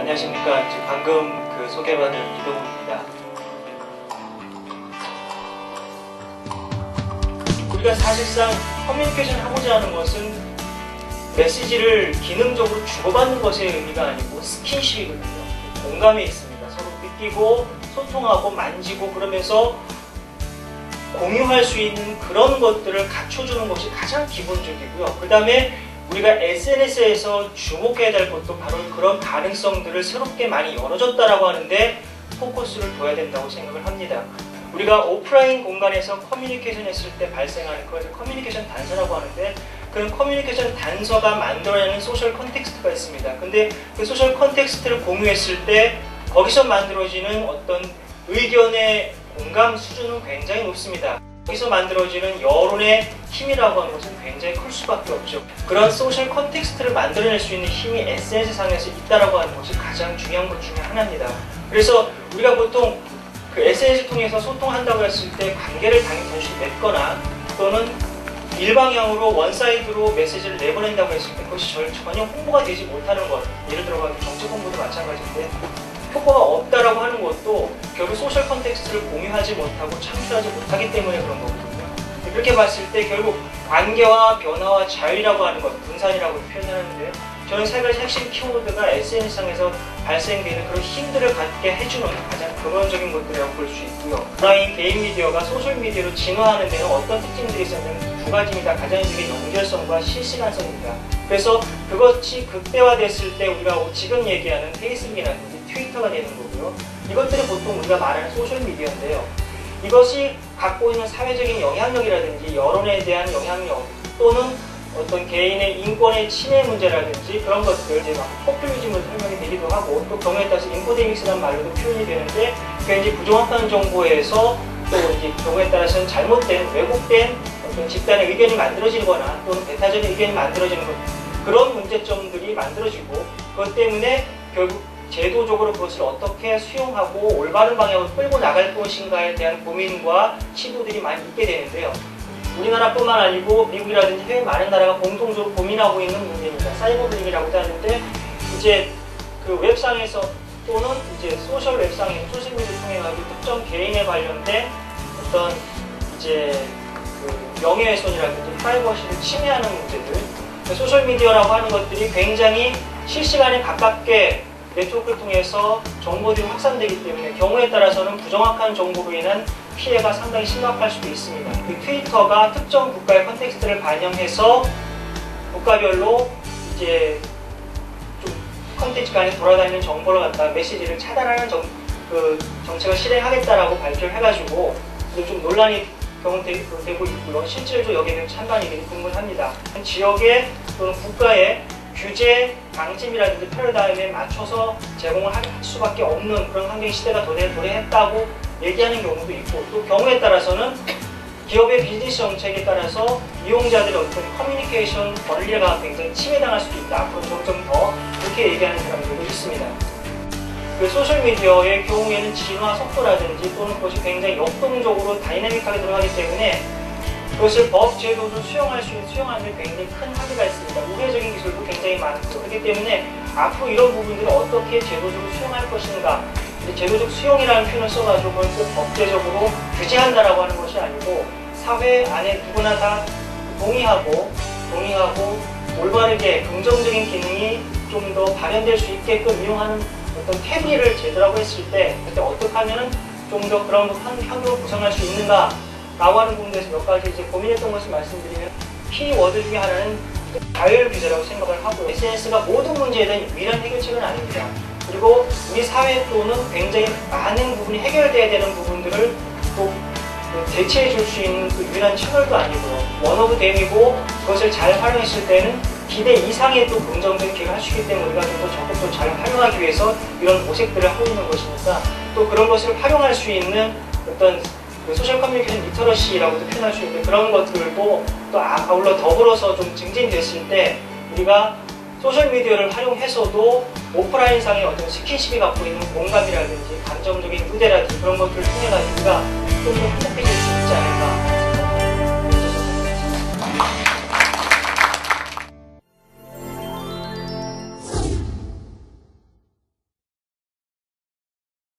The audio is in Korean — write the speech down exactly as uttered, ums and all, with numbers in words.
안녕하십니까. 방금 그 소개받은 이동훈입니다. 우리가 사실상 커뮤니케이션 하고자 하는 것은 메시지를 기능적으로 주고받는 것의 의미가 아니고 스킨십이거든요. 공감이 있습니다. 서로 느끼고 소통하고 만지고 그러면서 공유할 수 있는 그런 것들을 갖춰주는 것이 가장 기본적이고요. 그 다음에 우리가 에스엔에스에서 주목해야 될 것도 바로 그런 가능성들을 새롭게 많이 열어줬다라고 하는데 포커스를 둬야 된다고 생각을 합니다. 우리가 오프라인 공간에서 커뮤니케이션 했을 때 발생하는 그것을 커뮤니케이션 단서라고 하는데, 그런 커뮤니케이션 단서가 만들어내는 소셜 컨텍스트가 있습니다. 근데 그 소셜 컨텍스트를 공유했을 때 거기서 만들어지는 어떤 의견의 공감 수준은 굉장히 높습니다. 거기서 만들어지는 여론의 힘이라고 하는 것은 굉장히 클 수밖에 없죠. 그런 소셜 컨텍스트를 만들어낼 수 있는 힘이 에스엔에스 상에서 있다라고 하는 것이 가장 중요한 것 중에 하나입니다. 그래서 우리가 보통 그 에스엔에스를 통해서 소통한다고 했을 때 관계를 당연히 다시 맺거나 또는 일방향으로 원사이드로 메시지를 내보낸다고 했을 때 그것이 전혀 홍보가 되지 못하는 것, 예를 들어 정책 홍보도 마찬가지인데 효과가 없다라고 하는 것도 결국 소셜 컨텍스트를 공유하지 못하고 창출하지 못하기 때문에 그런 거거든요. 그렇게 봤을 때 결국 관계와 변화와 자유라고 하는 것, 분산이라고 표현하는데요. 저는 세 가지 핵심 키워드가 에스엔에스상에서 발생되는 그런 힘들을 갖게 해주는 가장 근원적인 것들이라고 볼 수 있고요. 온라인 개인 미디어가 소셜 미디어로 진화하는 데는 어떤 특징들이 있었냐면 두 가지입니다. 가장적인 연결성과 실시간성입니다. 그래서 그것이 극대화됐을 때 우리가 지금 얘기하는 페이스북이라든지 트위터가 되는 거고요. 이것들이 보통 우리가 말하는 소셜 미디어인데요. 이것이 갖고 있는 사회적인 영향력이라든지 여론에 대한 영향력 또는 어떤 개인의 인권의 침해 문제라든지 그런 것들, 이제 막 포퓰리즘으로 설명이 되기도 하고, 또 경우에 따라서 인포데믹스라는 말로도 표현이 되는데, 그게 이제 부정확한 정보에서 또 이제 경우에 따라서는 잘못된, 왜곡된 어떤 집단의 의견이 만들어지거나 또는 배타적인 의견이 만들어지는 것, 그런 문제점들이 만들어지고, 그것 때문에 결국 제도적으로 그것을 어떻게 수용하고 올바른 방향으로 끌고 나갈 것인가에 대한 고민과 시도들이 많이 있게 되는데요. 우리나라뿐만 아니고 미국이라든지 해외 많은 나라가 공통적으로 고민하고 있는 문제입니다. 사이버블링이라고도 하는데, 이제 그 웹상에서 또는 이제 소셜 웹상에서 소셜 미디어를 통해 가지고 특정 개인에 관련된 어떤 이제 그 명예훼손이라든지 프라이버시를 침해하는 문제들, 소셜 미디어라고 하는 것들이 굉장히 실시간에 가깝게 네트워크를 통해서 정보들이 확산되기 때문에 경우에 따라서는 부정확한 정보로 인한 피해가 상당히 심각할 수도 있습니다. 그 트위터가 특정 국가의 컨텍스트를 반영해서 국가별로 이제 좀 컨텐츠 간에 돌아다니는 정보를 갖다 메시지를 차단하는 정, 그 정책을 실행하겠다라고 발표를 해가지고 좀 논란이 경험되고 있고요. 실질적으로 여기에는 찬반이 분분합니다. 지역의 또는 국가의 규제, 방침이라든지 패러다임에 맞춰서 제공을 할 수밖에 없는 그런 환경 시대가 도래, 도래했다고 얘기하는 경우도 있고, 또 경우에 따라서는 기업의 비즈니스 정책에 따라서 이용자들의 어떤 커뮤니케이션 권리가 굉장히 침해당할 수도 있다. 앞으로 점점 더 그렇게 얘기하는 사람들도 있습니다. 그 소셜미디어의 경우에는 진화 속도라든지 또는 그것이 굉장히 역동적으로 다이내믹하게 들어가기 때문에 그것을 법 제도도 수용할 수 있는, 수용하는 데 굉장히 큰 한계가 있습니다. 우회적인 기술도 굉장히 많고, 그렇기 때문에 앞으로 이런 부분들을 어떻게 제도적으로 수용할 것인가, 제도적 수용이라는 표현을 써가지고 그걸 꼭 법제적으로 규제한다라고 하는 것이 아니고 사회 안에 누구나 다 동의하고 동의하고 올바르게 긍정적인 기능이 좀 더 발현될 수 있게끔 이용하는 어떤 태비를 제도라고 했을 때 그때 어떻게 하면 좀 더 그런 환경을 구성할 수 있는가 라고 하는 부분에서 몇 가지 이제 고민했던 것을 말씀드리면, 키워드 중에 하나는 자율 규제라고 생각을 하고, 에스엔에스가 모든 문제에 대한 유일한 해결책은 아닙니다. 그리고 우리 사회 또는 굉장히 많은 부분이 해결돼야 되는 부분들을 또 대체해 줄 수 있는 그 유일한 채널도 아니고요. 원 오브 댐이고 그것을 잘 활용했을 때는 기대 이상의 또 긍정적인 기회를 할 수 있기 때문에 우리가 좀 더 적극적으로 잘 활용하기 위해서 이런 모색들을 하고 있는 것이니까, 또 그런 것을 활용할 수 있는 어떤 그 소셜 커뮤니케이션 리터러시라고도 표현할 수 있는 그런 것들도 또 아울러 더불어서 좀 증진됐을 때 우리가 소셜미디어를 활용해서도 오프라인상의 어떤 스킨십이 갖고 있는 공감이라든지 감정적인 무대라든지 그런 것들을 통해 가지고 우리가 좀 더 행복해질